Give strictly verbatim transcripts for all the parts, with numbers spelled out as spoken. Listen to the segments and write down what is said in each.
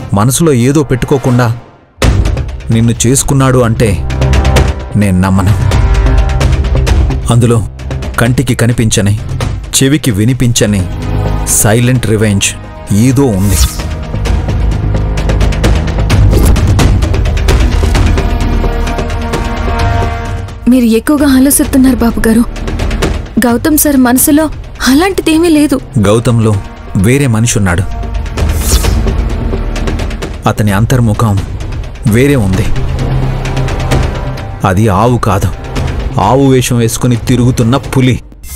మనసులో ఏదో పెట్టుకోకుండా నిన్ను చేసుకున్నాడు అంటే నేను నమ్మను. అందులో కంటికి కనిపించని, చెవికి వినిపించని సైలెంట్ రివెంజ్ ఏదో ఉంది. మీరు ఎక్కువగా ఆలోచిస్తున్నారు బాబు గారు. గౌతమ్ సార్ మనసులో అలాంటిదేమీ లేదు. గౌతంలో వేరే మనిషి ఉన్నాడు. అతని అంతర్ముఖం వేరే ఉంది. అది ఆవు కాదు, ఆవు వేషం వేసుకుని తిరుగుతున్న పులి.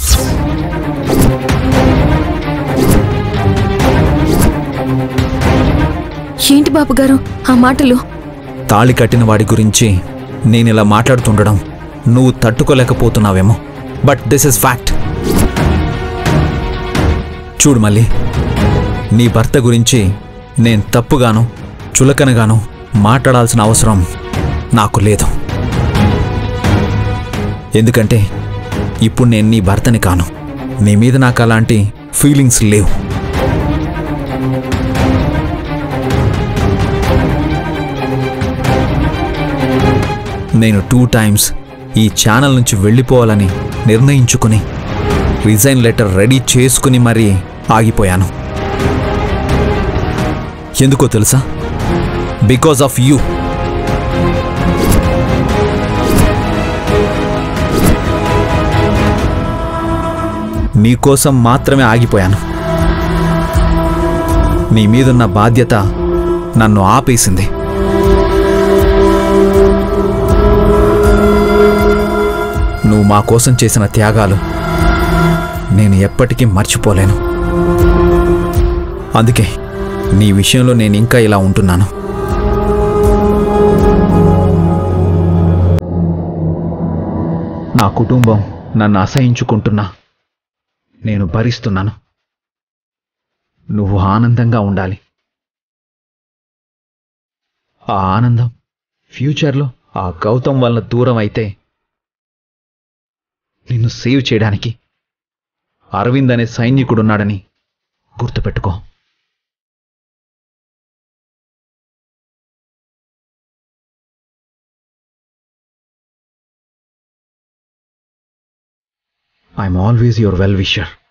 ఏంటి బాబు గారు ఆ మాటలు? తాళి కట్టిన వాడి గురించి నేనిలా మాట్లాడుతుండడం నువ్వు తట్టుకోలేకపోతున్నావేమో, బట్ దిస్ ఇస్ ఫ్యాక్ట్. చూడు మళ్ళీ, నీ భర్త గురించి నేను తప్పుగాను చులకనగాను మాట్లాడాల్సిన అవసరం నాకు లేదు. ఎందుకంటే ఇప్పుడు నేను నీ భర్తని కాను. నీ మీద నాకు అలాంటి ఫీలింగ్స్ లేవు. నేను టూ టైమ్స్ ఈ ఛానల్ నుంచి వెళ్ళిపోవాలని నిర్ణయించుకుని రిజైన్ లెటర్ రెడీ చేసుకుని మరీ ఆగిపోయాను. ఎందుకో తెలుసా? Because of you. నీకోసం మాత్రమే ఆగిపోయాను. నీ మీదున్న బాధ్యత నన్ను ఆపేసింది. నువ్వు మా కోసం చేసిన త్యాగాలు నేను ఎప్పటికీ మర్చిపోలేను. అందుకే నీ విషయంలో నేను ఇంకా ఇలా ఉంటున్నాను. నా కుటుంబం నన్ను అసహించుకుంటున్నా నేను భరిస్తున్నాను. నువ్వు ఆనందంగా ఉండాలి. ఆ ఆనందం ఫ్యూచర్లో ఆ గౌతమ్ వల్ల దూరం అయితే నిన్ను సేవ్ చేయడానికి అరవింద్ అనే సైనికుడున్నాడని గుర్తుపెట్టుకో. I'm always your well-wisher.